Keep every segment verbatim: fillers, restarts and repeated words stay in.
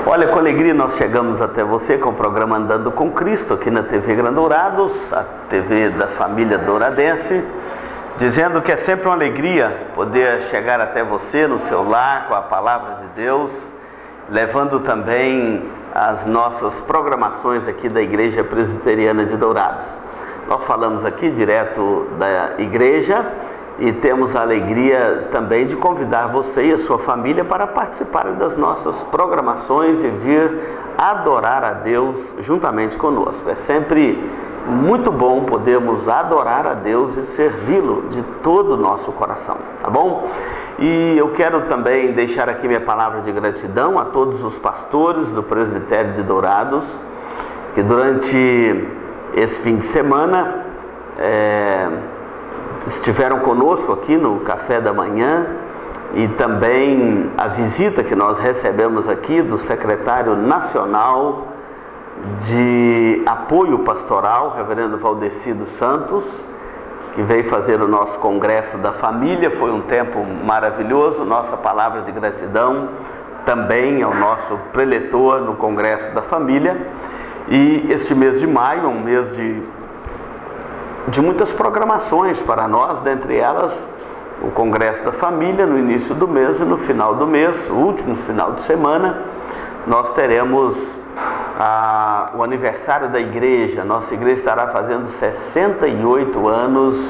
Olha, com alegria nós chegamos até você com o programa Andando com Cristo, aqui na T V Grandourados, a T V da família douradense, dizendo que é sempre uma alegria poder chegar até você no seu lar com a Palavra de Deus, levando também as nossas programações aqui da Igreja Presbiteriana de Dourados. Nós falamos aqui direto da igreja e temos a alegria também de convidar você e a sua família para participarem das nossas programações e vir adorar a Deus juntamente conosco. É sempre muito bom podermos adorar a Deus e servi-lo de todo o nosso coração, tá bom? E eu quero também deixar aqui minha palavra de gratidão a todos os pastores do Presbitério de Dourados, que durante esse fim de semana é, estiveram conosco aqui no café da manhã, e também a visita que nós recebemos aqui do secretário nacional de apoio pastoral, reverendo Valdeci dos Santos, que veio fazer o nosso congresso da família. Foi um tempo maravilhoso. Nossa palavra de gratidão também ao nosso preletor no congresso da família. E este mês de maio é um mês de de muitas programações para nós, dentre elas o Congresso da Família no início do mês, e no final do mês, o último final de semana, nós teremos a, o aniversário da igreja. Nossa igreja estará fazendo sessenta e oito anos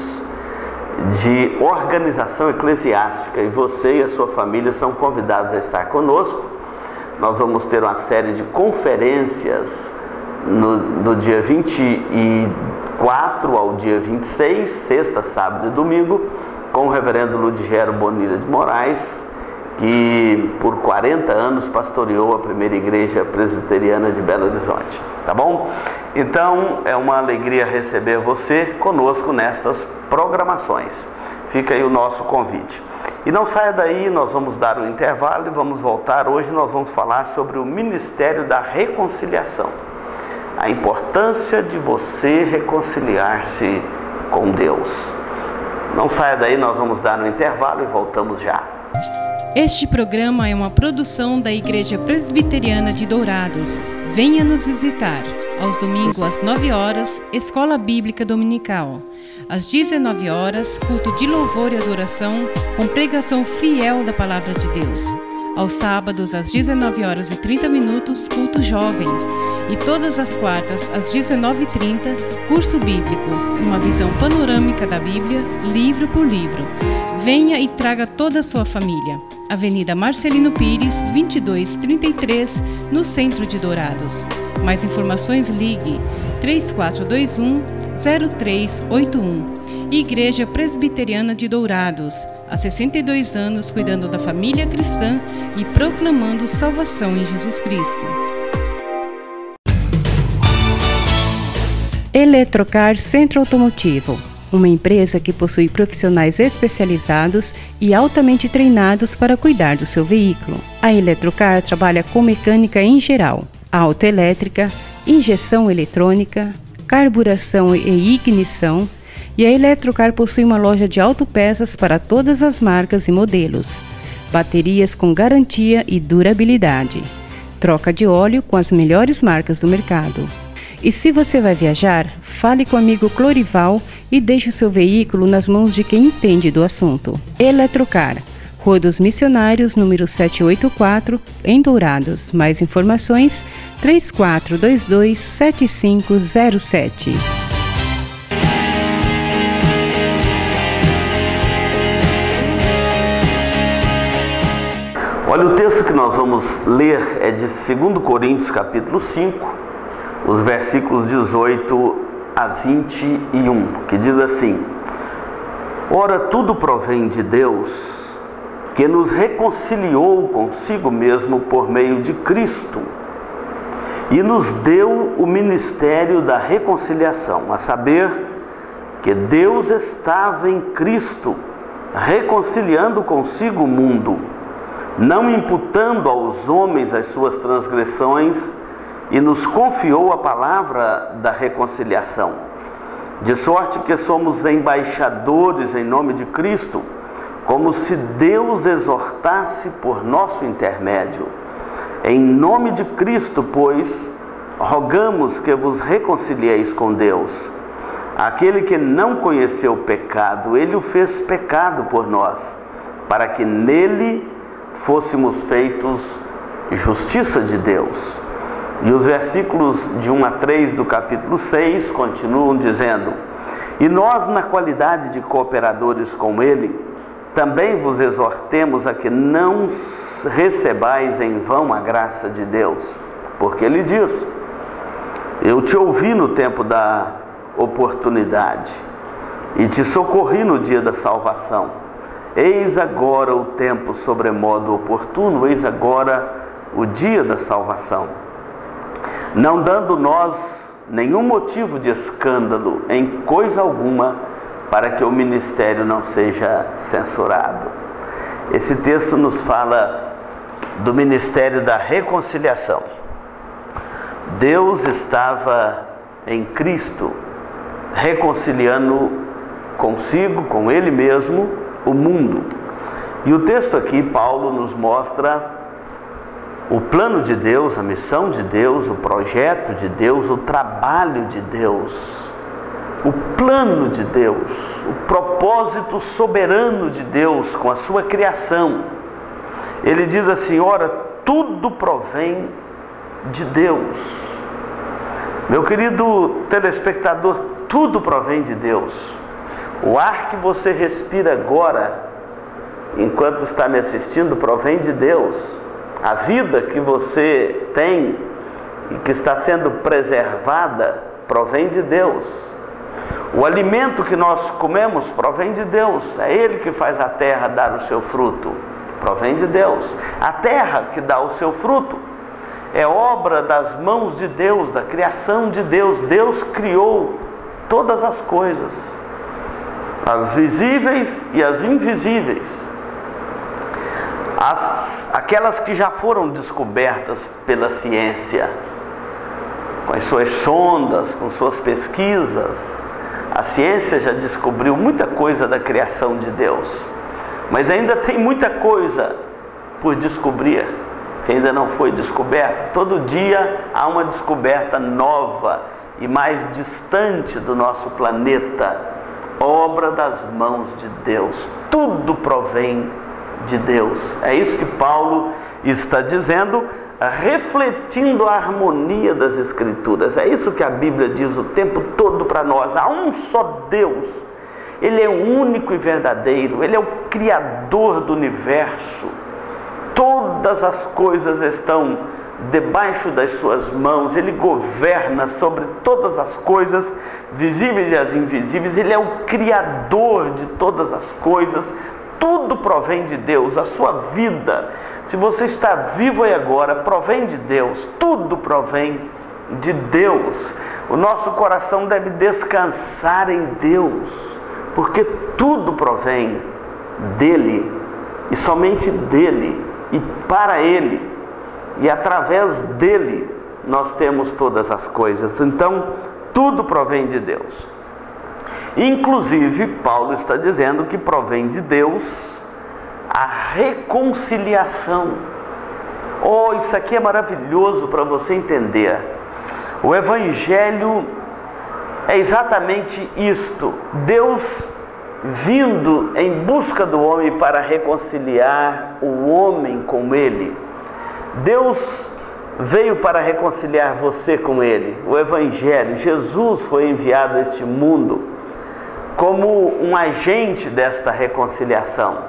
de organização eclesiástica, e você e a sua família são convidados a estar conosco. Nós vamos ter uma série de conferências no, do dia vinte e quatro ao dia vinte e seis, sexta, sábado e domingo, com o reverendo Ludgero Bonilha de Moraes, que por quarenta anos pastoreou a primeira igreja presbiteriana de Belo Horizonte, tá bom? Então é uma alegria receber você conosco nestas programações. Fica aí o nosso convite. E não saia daí, nós vamos dar um intervalo e vamos voltar. Hoje nós vamos falar sobre o Ministério da Reconciliação. A importância de você reconciliar-se com Deus. Não saia daí, nós vamos dar um intervalo e voltamos já. Este programa é uma produção da Igreja Presbiteriana de Dourados. Venha nos visitar. Aos domingos às nove horas, Escola Bíblica Dominical. Às dezenove horas, culto de louvor e adoração com pregação fiel da Palavra de Deus. Aos sábados, às dezenove horas e trinta minutos, culto jovem. E todas as quartas, às dezenove e trinta, curso bíblico, uma visão panorâmica da Bíblia, livro por livro. Venha e traga toda a sua família. Avenida Marcelino Pires, vinte e dois trinta e três, no centro de Dourados. Mais informações, ligue três quatro dois um, zero três oito um. Igreja Presbiteriana de Dourados, há sessenta e dois anos cuidando da família cristã e proclamando salvação em Jesus Cristo. Eletrocar Centro Automotivo, uma empresa que possui profissionais especializados e altamente treinados para cuidar do seu veículo. A Eletrocar trabalha com mecânica em geral, autoelétrica, injeção eletrônica, carburação e ignição. E a Eletrocar possui uma loja de autopeças para todas as marcas e modelos, baterias com garantia e durabilidade, troca de óleo com as melhores marcas do mercado. E se você vai viajar, fale com o amigo Clorival e deixe o seu veículo nas mãos de quem entende do assunto. Eletrocar, Rua dos Missionários, número setecentos e oitenta e quatro, em Dourados. Mais informações, três quatro dois dois, sete cinco zero sete. Olha, o texto que nós vamos ler é de dois Coríntios, capítulo cinco, os versículos dezoito a vinte e um, que diz assim: Ora, tudo provém de Deus, que nos reconciliou consigo mesmo por meio de Cristo, e nos deu o ministério da reconciliação, a saber, que Deus estava em Cristo, reconciliando consigo o mundo, não imputando aos homens as suas transgressões, e nos confiou a palavra da reconciliação. De sorte que somos embaixadores em nome de Cristo, como se Deus exortasse por nosso intermédio. Em nome de Cristo, pois, rogamos que vos reconcilieis com Deus. Aquele que não conheceu o pecado, ele o fez pecado por nós, para que nele fôssemos feitos justiça de Deus. E os versículos de um a três do capítulo seis continuam dizendo: e nós, na qualidade de cooperadores com ele, também vos exortemos a que não recebais em vão a graça de Deus, porque ele diz: eu te ouvi no tempo da oportunidade e te socorri no dia da salvação. Eis agora o tempo sobremodo oportuno, eis agora o dia da salvação, não dando nós nenhum motivo de escândalo em coisa alguma, para que o ministério não seja censurado. Esse texto nos fala do ministério da reconciliação. Deus estava em Cristo reconciliando consigo, com Ele mesmo, o mundo. E o texto aqui, Paulo nos mostra o plano de Deus, a missão de Deus, o projeto de Deus, o trabalho de Deus, o plano de Deus, o propósito soberano de Deus com a sua criação. Ele diz assim: ora, tudo provém de Deus. Meu querido telespectador, tudo provém de Deus. O ar que você respira agora, enquanto está me assistindo, provém de Deus. A vida que você tem e que está sendo preservada provém de Deus. O alimento que nós comemos provém de Deus. É Ele que faz a terra dar o seu fruto. Provém de Deus. A terra que dá o seu fruto é obra das mãos de Deus, da criação de Deus. Deus criou todas as coisas, as visíveis e as invisíveis, as, aquelas que já foram descobertas pela ciência, com as suas sondas, com suas pesquisas. A ciência já descobriu muita coisa da criação de Deus, mas ainda tem muita coisa por descobrir, que ainda não foi descoberta. Todo dia há uma descoberta nova e mais distante do nosso planeta, obra das mãos de Deus. Tudo provém de Deus. É isso que Paulo está dizendo, refletindo a harmonia das Escrituras. É isso que a Bíblia diz o tempo todo para nós. Há um só Deus. Ele é único e verdadeiro. Ele é o Criador do universo. Todas as coisas estão debaixo das suas mãos. Ele governa sobre todas as coisas, visíveis e as invisíveis. Ele é o Criador de todas as coisas. Tudo provém de Deus. A sua vida, se você está vivo aí agora, provém de Deus. Tudo provém de Deus. O nosso coração deve descansar em Deus, porque tudo provém dele, e somente dele, e para ele, e através dele nós temos todas as coisas. Então, tudo provém de Deus. Inclusive, Paulo está dizendo que provém de Deus a reconciliação. Oh, isso aqui é maravilhoso para você entender. O Evangelho é exatamente isto: Deus vindo em busca do homem para reconciliar o homem com Ele. Deus veio para reconciliar você com Ele. O Evangelho, Jesus foi enviado a este mundo como um agente desta reconciliação.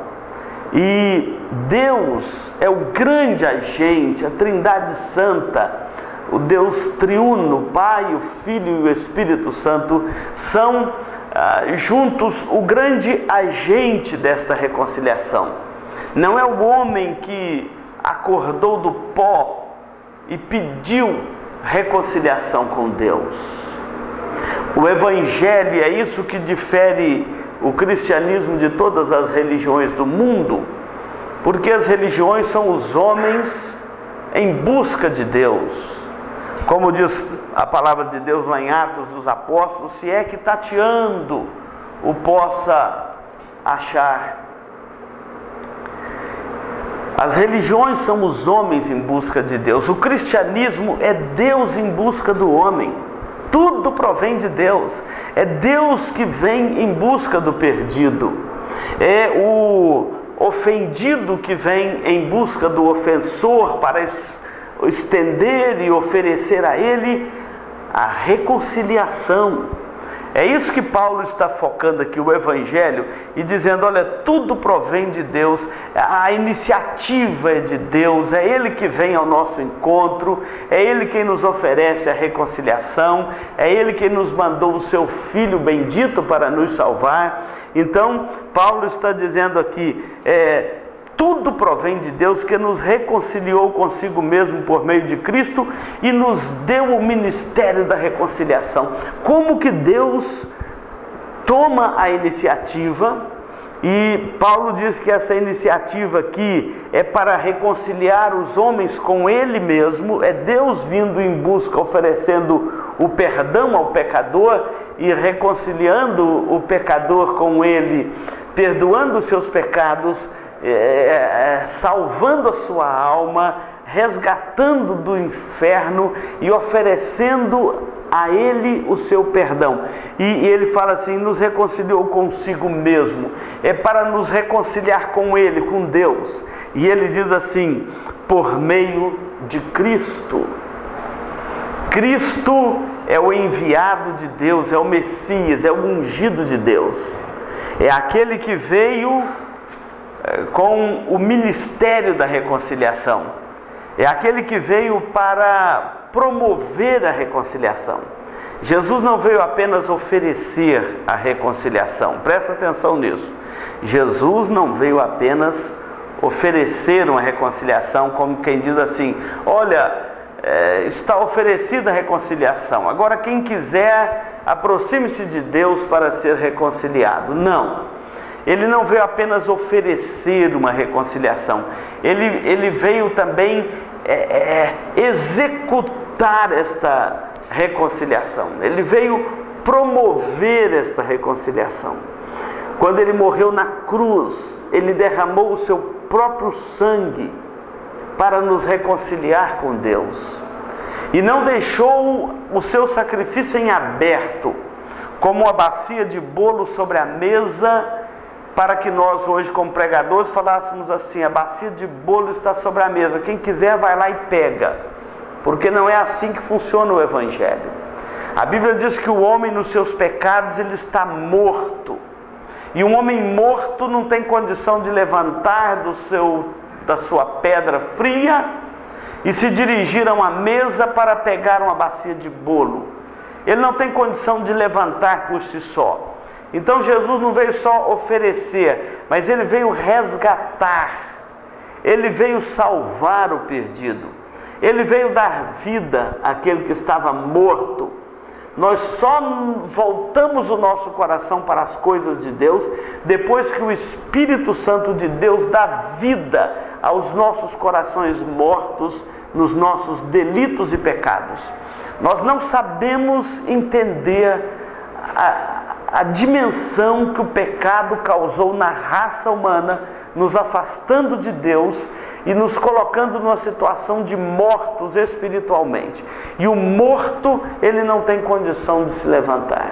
E Deus é o grande agente, a Trindade Santa, o Deus triuno, o Pai, o Filho e o Espírito Santo, são ah, juntos o grande agente desta reconciliação. Não é o homem que acordou do pó e pediu reconciliação com Deus. O Evangelho é isso que difere o cristianismo de todas as religiões do mundo, porque as religiões são os homens em busca de Deus. Como diz a palavra de Deus lá em Atos dos Apóstolos: se é que tateando o possa achar. As religiões são os homens em busca de Deus. O cristianismo é Deus em busca do homem. Tudo provém de Deus. É Deus que vem em busca do perdido. É o ofendido que vem em busca do ofensor para estender e oferecer a ele a reconciliação. É isso que Paulo está focando aqui, o Evangelho, e dizendo, olha, tudo provém de Deus, a iniciativa é de Deus, é Ele que vem ao nosso encontro, é Ele quem nos oferece a reconciliação, é Ele quem nos mandou o seu Filho bendito para nos salvar. Então, Paulo está dizendo aqui, é, tudo provém de Deus, que nos reconciliou consigo mesmo por meio de Cristo e nos deu o ministério da reconciliação. Como que Deus toma a iniciativa? E Paulo diz que essa iniciativa aqui é para reconciliar os homens com Ele mesmo. É Deus vindo em busca, oferecendo o perdão ao pecador e reconciliando o pecador com Ele, perdoando os seus pecados, É, é, salvando a sua alma, resgatando do inferno e oferecendo a Ele o seu perdão. E, e ele fala assim, nos reconciliou consigo mesmo. É para nos reconciliar com Ele, com Deus. E ele diz assim, por meio de Cristo. Cristo é o enviado de Deus, é o Messias, é o ungido de Deus. É aquele que veio com o ministério da reconciliação. É aquele que veio para promover a reconciliação. Jesus não veio apenas oferecer a reconciliação. Presta atenção nisso. Jesus não veio apenas oferecer uma reconciliação, como quem diz assim, olha, é, está oferecida a reconciliação. Agora quem quiser, aproxime-se de Deus para ser reconciliado. Não. Ele não veio apenas oferecer uma reconciliação, ele, ele veio também é, é, executar esta reconciliação, ele veio promover esta reconciliação. Quando ele morreu na cruz, ele derramou o seu próprio sangue para nos reconciliar com Deus, e não deixou o seu sacrifício em aberto, como uma bacia de bolo sobre a mesa, para que nós hoje como pregadores falássemos assim, a bacia de bolo está sobre a mesa, quem quiser vai lá e pega, porque não é assim que funciona o Evangelho. A Bíblia diz que o homem nos seus pecados ele está morto, e um homem morto não tem condição de levantar do seu, da sua pedra fria e se dirigir a uma mesa para pegar uma bacia de bolo. Ele não tem condição de levantar por si só. Então Jesus não veio só oferecer, mas Ele veio resgatar, Ele veio salvar o perdido, Ele veio dar vida àquele que estava morto. Nós só voltamos o nosso coração para as coisas de Deus depois que o Espírito Santo de Deus dá vida aos nossos corações mortos nos nossos delitos e pecados. Nós não sabemos entender a a dimensão que o pecado causou na raça humana, nos afastando de Deus e nos colocando numa situação de mortos espiritualmente. E o morto, ele não tem condição de se levantar.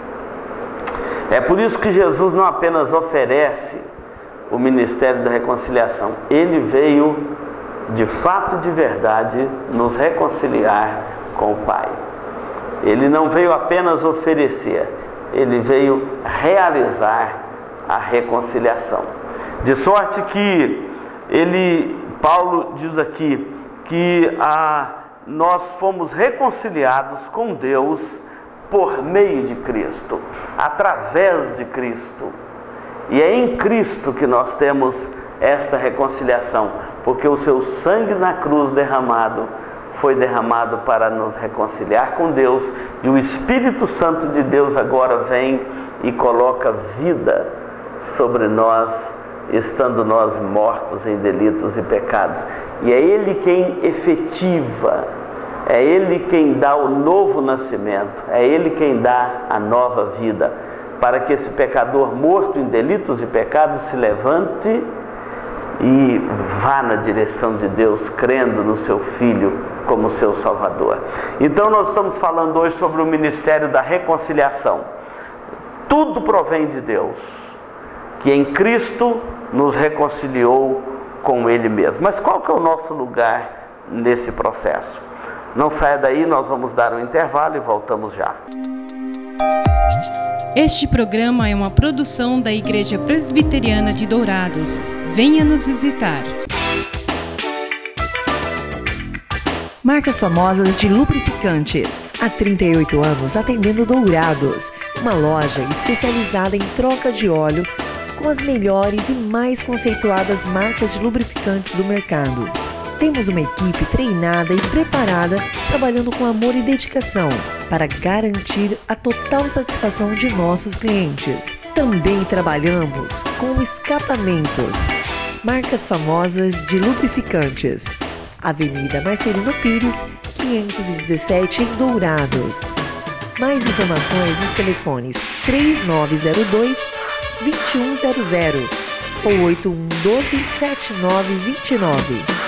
É por isso que Jesus não apenas oferece o ministério da reconciliação, Ele veio de fato e de verdade nos reconciliar com o Pai. Ele não veio apenas oferecer, Ele veio realizar a reconciliação. De sorte que ele, Paulo diz aqui que a, nós fomos reconciliados com Deus por meio de Cristo, através de Cristo. E é em Cristo que nós temos esta reconciliação, porque o seu sangue na cruz derramado foi derramado para nos reconciliar com Deus, e o Espírito Santo de Deus agora vem e coloca vida sobre nós, estando nós mortos em delitos e pecados. E é Ele quem efetiva, é Ele quem dá o novo nascimento, é Ele quem dá a nova vida, para que esse pecador morto em delitos e pecados se levante e vá na direção de Deus, crendo no seu Filho como seu Salvador. Então nós estamos falando hoje sobre o ministério da reconciliação. Tudo provém de Deus, que em Cristo nos reconciliou com Ele mesmo. Mas qual que é o nosso lugar nesse processo? Não saia daí, nós vamos dar um intervalo e voltamos já. Este programa é uma produção da Igreja Presbiteriana de Dourados. Venha nos visitar. Marcas famosas de lubrificantes. Há trinta e oito anos atendendo Dourados, uma loja especializada em troca de óleo com as melhores e mais conceituadas marcas de lubrificantes do mercado. Temos uma equipe treinada e preparada, trabalhando com amor e dedicação para garantir a total satisfação de nossos clientes. Também trabalhamos com escapamentos. Marcas famosas de lubrificantes. Avenida Marcelino Pires, quinhentos e dezessete, em Dourados. Mais informações nos telefones três nove zero dois, dois um zero zero ou oito um um dois, sete nove dois nove.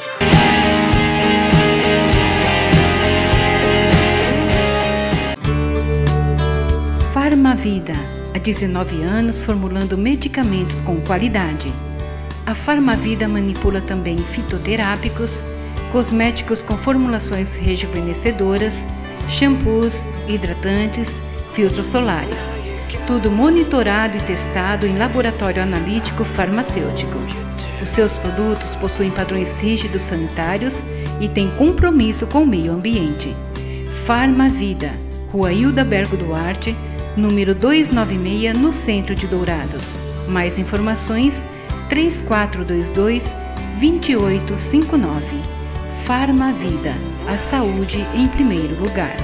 Farmavida, há dezenove anos formulando medicamentos com qualidade. A Farmavida manipula também fitoterápicos, cosméticos com formulações rejuvenescedoras, shampoos, hidratantes, filtros solares. Tudo monitorado e testado em laboratório analítico farmacêutico. Os seus produtos possuem padrões rígidos sanitários e têm compromisso com o meio ambiente. Farmavida, Rua Hilda Bergo Duarte, número duzentos e noventa e seis, no centro de Dourados. Mais informações três quatro dois dois, dois oito cinco nove. Farmavida, a saúde em primeiro lugar.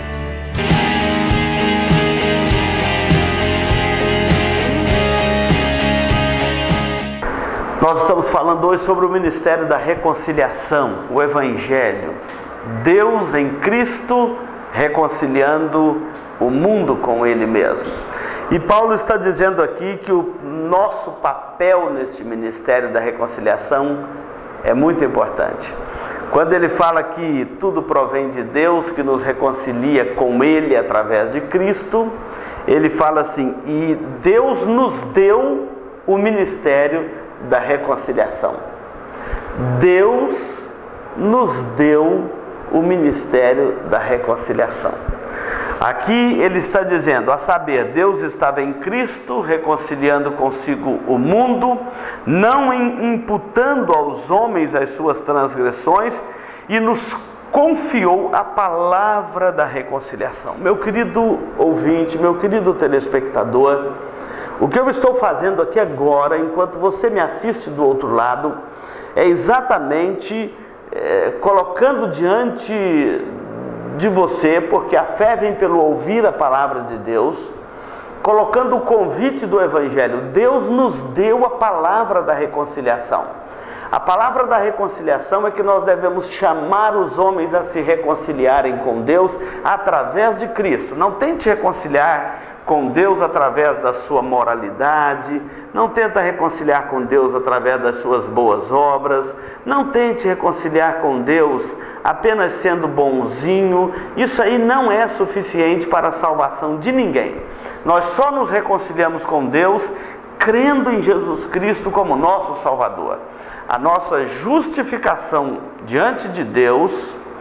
Nós estamos falando hoje sobre o ministério da reconciliação, o Evangelho. Deus em Cristo reconciliando o mundo com Ele mesmo. E Paulo está dizendo aqui que o nosso papel neste ministério da reconciliação é muito importante. Quando ele fala que tudo provém de Deus, que nos reconcilia com Ele através de Cristo, ele fala assim: e Deus nos deu o ministério da reconciliação. Deus nos deu o ministério da reconciliação. Aqui ele está dizendo, a saber, Deus estava em Cristo reconciliando consigo o mundo, não imputando aos homens as suas transgressões, e nos confiou a palavra da reconciliação. Meu querido ouvinte, meu querido telespectador, o que eu estou fazendo aqui agora, enquanto você me assiste do outro lado, é exatamente é, colocando diante de você, porque a fé vem pelo ouvir a palavra de Deus, colocando o convite do Evangelho. Deus nos deu a palavra da reconciliação. A palavra da reconciliação é que nós devemos chamar os homens a se reconciliarem com Deus através de Cristo. Não tente reconciliar com Deus através da sua moralidade, não tenta reconciliar com Deus através das suas boas obras, não tente reconciliar com Deus apenas sendo bonzinho. Isso aí não é suficiente para a salvação de ninguém. Nós só nos reconciliamos com Deus crendo em Jesus Cristo como nosso Salvador. A nossa justificação diante de Deus,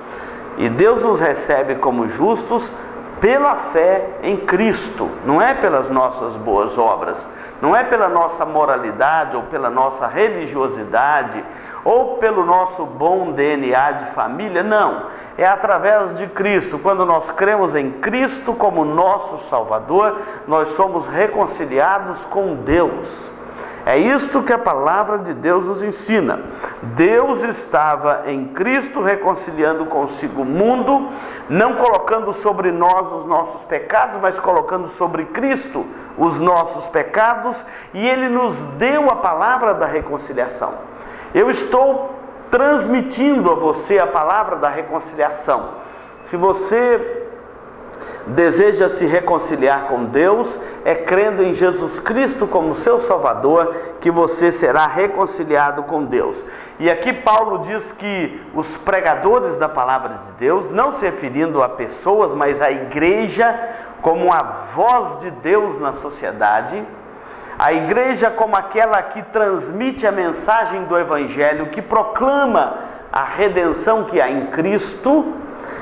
e Deus nos recebe como justos pela fé em Cristo, não é pelas nossas boas obras, não é pela nossa moralidade ou pela nossa religiosidade ou pelo nosso bom D N A de família, não, é através de Cristo. Quando nós cremos em Cristo como nosso Salvador, nós somos reconciliados com Deus. É isto que a palavra de Deus nos ensina. Deus estava em Cristo reconciliando consigo o mundo, não colocando sobre nós os nossos pecados, mas colocando sobre Cristo os nossos pecados, e Ele nos deu a palavra da reconciliação. Eu estou transmitindo a você a palavra da reconciliação. Se você deseja se reconciliar com Deus, é crendo em Jesus Cristo como seu Salvador que você será reconciliado com Deus. E aqui Paulo diz que os pregadores da palavra de Deus, não se referindo a pessoas, mas à igreja como a voz de Deus na sociedade, a igreja como aquela que transmite a mensagem do Evangelho, que proclama a redenção que há em Cristo,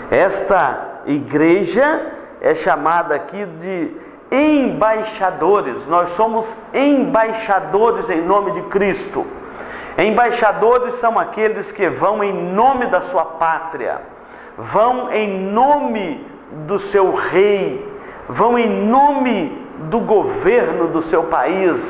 esta igreja é chamada aqui de embaixadores. Nós somos embaixadores em nome de Cristo. Embaixadores são aqueles que vão em nome da sua pátria, vão em nome do seu rei, vão em nome do governo do seu país,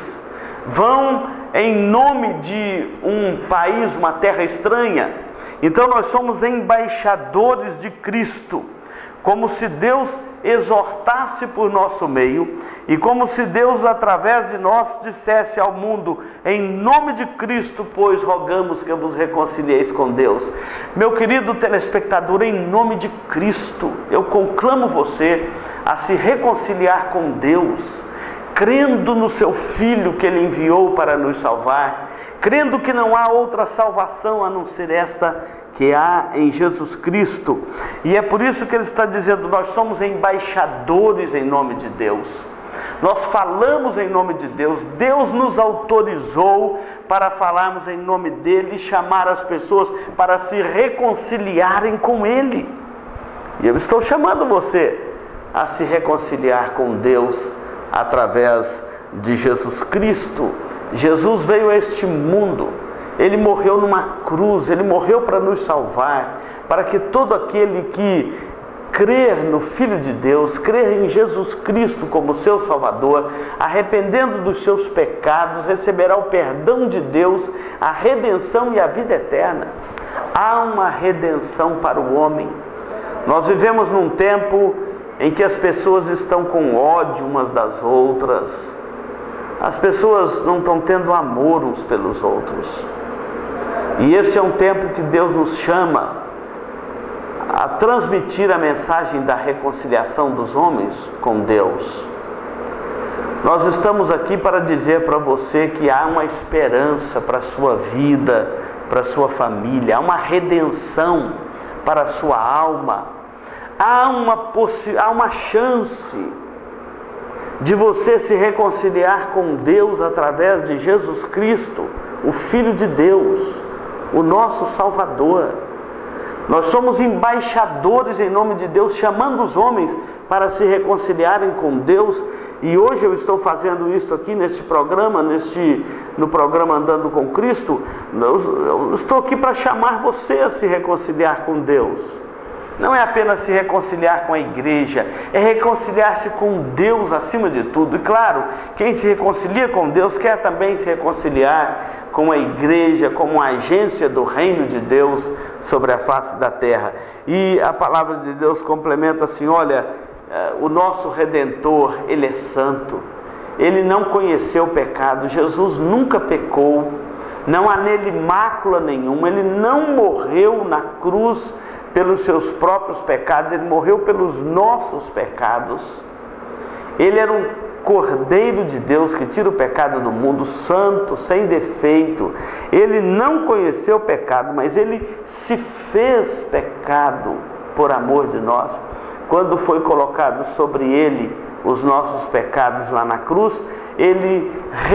vão em nome de um país, uma terra estranha. Então nós somos embaixadores de Cristo, como se Deus exortasse por nosso meio e como se Deus através de nós dissesse ao mundo: em nome de Cristo, pois rogamos que vos reconcilieis com Deus. Meu querido telespectador, em nome de Cristo, eu conclamo você a se reconciliar com Deus, crendo no seu Filho que Ele enviou para nos salvar, crendo que não há outra salvação a não ser esta que há em Jesus Cristo. E é por isso que ele está dizendo: nós somos embaixadores em nome de Deus, nós falamos em nome de Deus, Deus nos autorizou para falarmos em nome dele e chamar as pessoas para se reconciliarem com ele. E eu estou chamando você a se reconciliar com Deus através de Jesus Cristo. Jesus veio a este mundo, Ele morreu numa cruz, Ele morreu para nos salvar, para que todo aquele que crer no Filho de Deus, crer em Jesus Cristo como seu Salvador, arrependendo dos seus pecados, receberá o perdão de Deus, a redenção e a vida eterna. Há uma redenção para o homem. Nós vivemos num tempo em que as pessoas estão com ódio umas das outras, as pessoas não estão tendo amor uns pelos outros. E esse é um tempo que Deus nos chama a transmitir a mensagem da reconciliação dos homens com Deus. Nós estamos aqui para dizer para você que há uma esperança para a sua vida, para a sua família, há uma redenção para a sua alma. Há uma, possi- há uma chance de você se reconciliar com Deus através de Jesus Cristo, o Filho de Deus, o nosso Salvador. Nós somos embaixadores em nome de Deus, chamando os homens para se reconciliarem com Deus. E hoje eu estou fazendo isso aqui neste programa, neste, no programa Andando com Cristo. Eu, eu estou aqui para chamar você a se reconciliar com Deus. Não é apenas se reconciliar com a igreja, é reconciliar-se com Deus acima de tudo. E claro, quem se reconcilia com Deus quer também se reconciliar com a igreja, como uma agência do reino de Deus sobre a face da terra. E a palavra de Deus complementa assim: olha, o nosso Redentor, Ele é santo, Ele não conheceu o pecado, Jesus nunca pecou, não há nele mácula nenhuma, Ele não morreu na cruz pelos seus próprios pecados, Ele morreu pelos nossos pecados. Ele era um Cordeiro de Deus que tira o pecado do mundo, santo, sem defeito. Ele não conheceu o pecado, mas Ele se fez pecado por amor de nós. Quando foi colocado sobre Ele os nossos pecados lá na cruz, Ele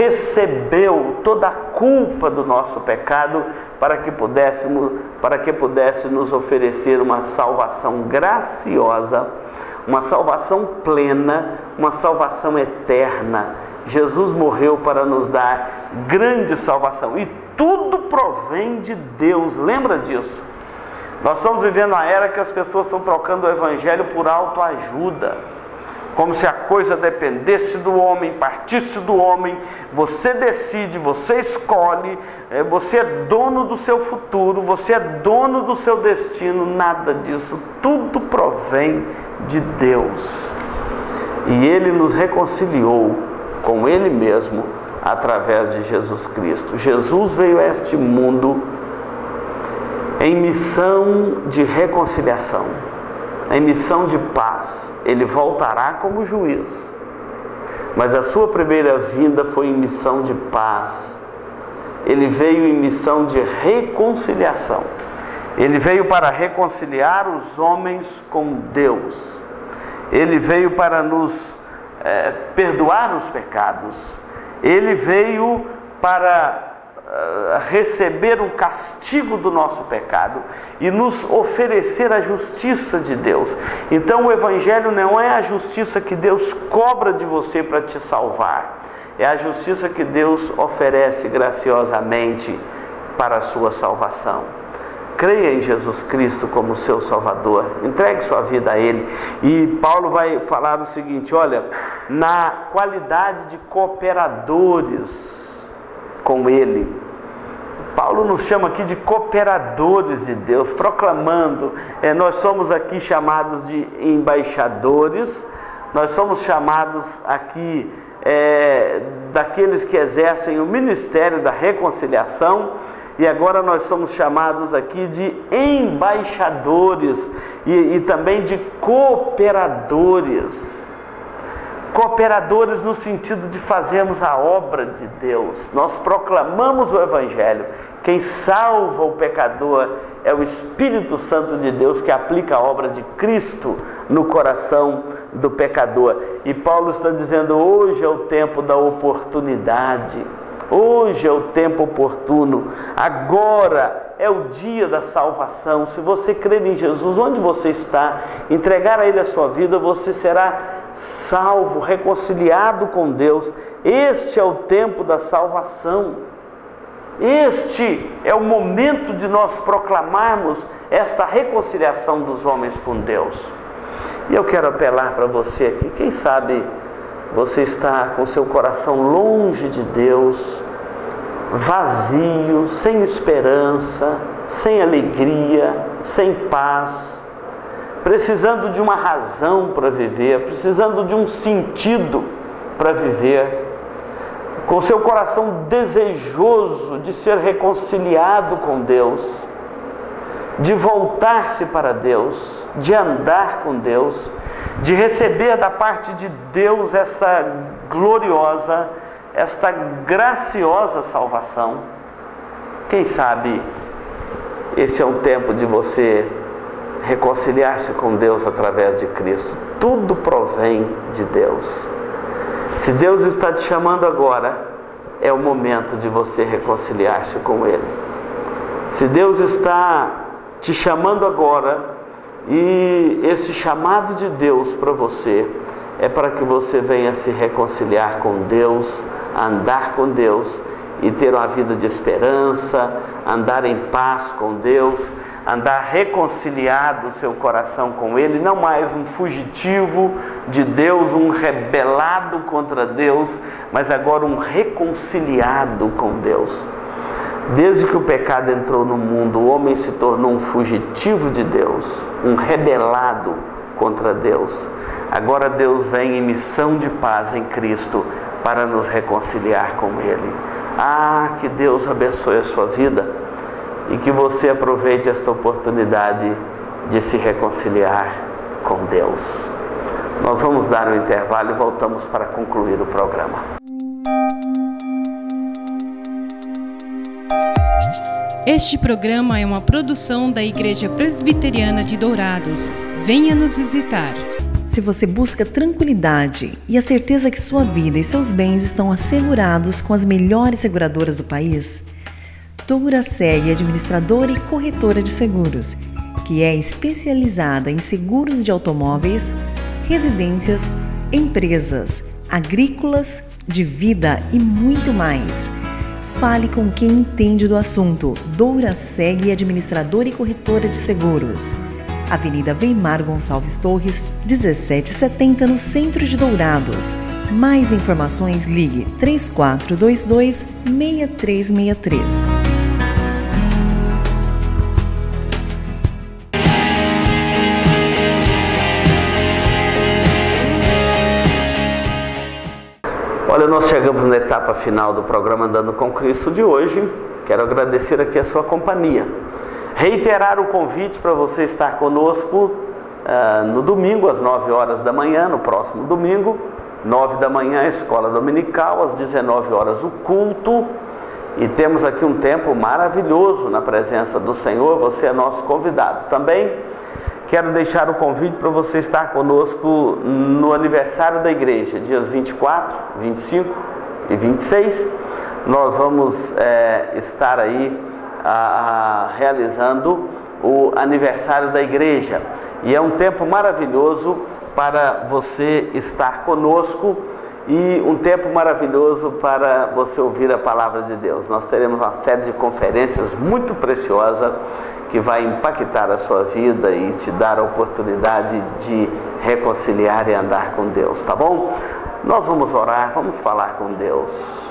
recebeu toda a culpa do nosso pecado para que pudéssemos, para que pudesse nos oferecer uma salvação graciosa, uma salvação plena, uma salvação eterna. Jesus morreu para nos dar grande salvação e tudo provém de Deus. Lembra disso? Nós estamos vivendo uma era que as pessoas estão trocando o evangelho por autoajuda, como se a coisa dependesse do homem, partisse do homem. Você decide, você escolhe, você é dono do seu futuro, você é dono do seu destino. Nada disso, tudo provém de Deus. E Ele nos reconciliou com Ele mesmo através de Jesus Cristo. Jesus veio a este mundo em missão de reconciliação. em missão de paz. Ele voltará como juiz, mas a sua primeira vinda foi em missão de paz. Ele veio em missão de reconciliação. Ele veio para reconciliar os homens com Deus. Ele veio para nos é, perdoar os pecados. Ele veio para uh, receber o castigo do nosso pecado e nos oferecer a justiça de Deus. Então o Evangelho não é a justiça que Deus cobra de você para te salvar. É a justiça que Deus oferece graciosamente para a sua salvação. Creia em Jesus Cristo como seu Salvador, entregue sua vida a Ele. E Paulo vai falar o seguinte, olha, na qualidade de cooperadores com Ele. Paulo nos chama aqui de cooperadores de Deus, proclamando, é, nós somos aqui chamados de embaixadores, nós somos chamados aqui é, daqueles que exercem o ministério da reconciliação. E agora nós somos chamados aqui de embaixadores e, e também de cooperadores. Cooperadores no sentido de fazermos a obra de Deus. Nós proclamamos o Evangelho. Quem salva o pecador é o Espírito Santo de Deus, que aplica a obra de Cristo no coração do pecador. E Paulo está dizendo, hoje é o tempo da oportunidade. Hoje é o tempo oportuno, agora é o dia da salvação. Se você crer em Jesus, onde você está, entregar a Ele a sua vida, você será salvo, reconciliado com Deus. Este é o tempo da salvação. Este é o momento de nós proclamarmos esta reconciliação dos homens com Deus. E eu quero apelar para você aqui, quem sabe você está com seu coração longe de Deus, vazio, sem esperança, sem alegria, sem paz, precisando de uma razão para viver, precisando de um sentido para viver, com seu coração desejoso de ser reconciliado com Deus, de voltar-se para Deus, de andar com Deus, de receber da parte de Deus essa gloriosa, esta graciosa salvação. Quem sabe esse é o tempo de você reconciliar-se com Deus através de Cristo. Tudo provém de Deus. Se Deus está te chamando agora, é o momento de você reconciliar-se com Ele. Se Deus está te chamando agora, e esse chamado de Deus para você é para que você venha se reconciliar com Deus, andar com Deus e ter uma vida de esperança, andar em paz com Deus, andar reconciliado o seu coração com Ele, não mais um fugitivo de Deus, um rebelado contra Deus, mas agora um reconciliado com Deus. Desde que o pecado entrou no mundo, o homem se tornou um fugitivo de Deus, um rebelado contra Deus. Agora Deus vem em missão de paz em Cristo para nos reconciliar com Ele. Ah, que Deus abençoe a sua vida e que você aproveite esta oportunidade de se reconciliar com Deus. Nós vamos dar um intervalo e voltamos para concluir o programa. Este programa é uma produção da Igreja Presbiteriana de Dourados. Venha nos visitar. Se você busca tranquilidade e a certeza que sua vida e seus bens estão assegurados com as melhores seguradoras do país, Douraseg Administradora e Corretora de Seguros, que é especializada em seguros de automóveis, residências, empresas, agrícolas, de vida e muito mais. Fale com quem entende do assunto. Douraseg Administradora e Corretora de Seguros. Avenida Weimar Gonçalves Torres, dezessete setenta, no centro de Dourados. Mais informações, ligue três quatro dois dois, seis três seis três. Olha, nós chegamos na etapa final do programa Andando com Cristo de hoje. Quero agradecer aqui a sua companhia. Reiterar o convite para você estar conosco uh, no domingo, às nove horas da manhã, no próximo domingo, nove da manhã, a escola dominical, às dezenove horas, o culto. E temos aqui um tempo maravilhoso na presença do Senhor. Você é nosso convidado. Também quero deixar o convite para você estar conosco no aniversário da igreja, dias vinte e quatro, vinte e cinco e vinte e seis. Nós vamos é, estar aí a, a, realizando o aniversário da igreja. E é um tempo maravilhoso para você estar conosco e um tempo maravilhoso para você ouvir a palavra de Deus. Nós teremos uma série de conferências muito preciosa que vai impactar a sua vida e te dar a oportunidade de reconciliar e andar com Deus, tá bom? Nós vamos orar, vamos falar com Deus.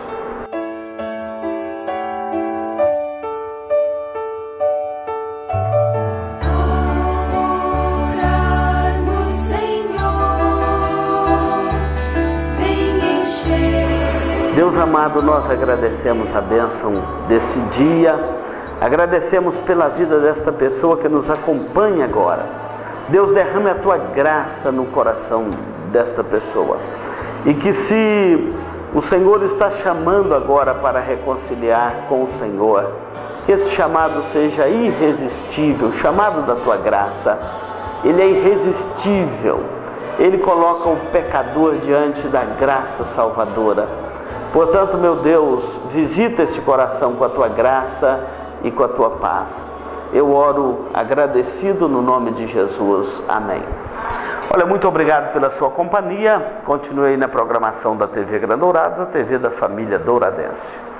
Deus amado, nós agradecemos a bênção desse dia, agradecemos pela vida desta pessoa que nos acompanha agora. Deus, derrame a tua graça no coração desta pessoa e que, se o Senhor está chamando agora para reconciliar com o Senhor, que esse chamado seja irresistível, o chamado da tua graça. Ele é irresistível, ele coloca o pecador diante da graça salvadora. Portanto, meu Deus, visita este coração com a tua graça e com a tua paz. Eu oro agradecido no nome de Jesus. Amém. Olha, muito obrigado pela sua companhia. Continue aí na programação da T V Gran Dourados, a T V da família douradense.